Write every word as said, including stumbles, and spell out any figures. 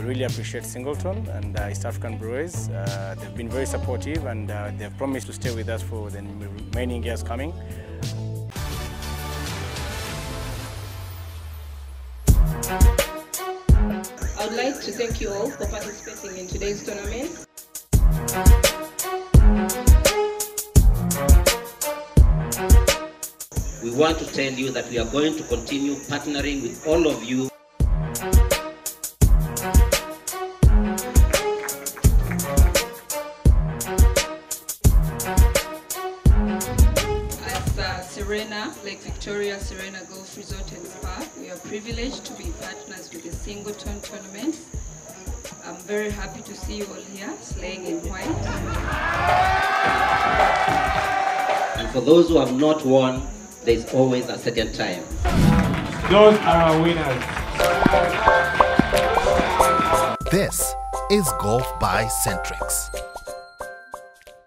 really appreciate Singleton and uh, East African Breweries. Uh, they've been very supportive, and uh, they've promised to stay with us for the remaining years coming. I would like to thank you all for participating in today's tournament. We want to tell you that we are going to continue partnering with all of you. As uh, Serena, Lake Victoria Serena Golf Resort and Spa, we are privileged to be partners with the Singleton tournament. I'm very happy to see you all here, slaying in white. And for those who have not won, there is always a second time. Those are our winners. This is Golf by Centrix.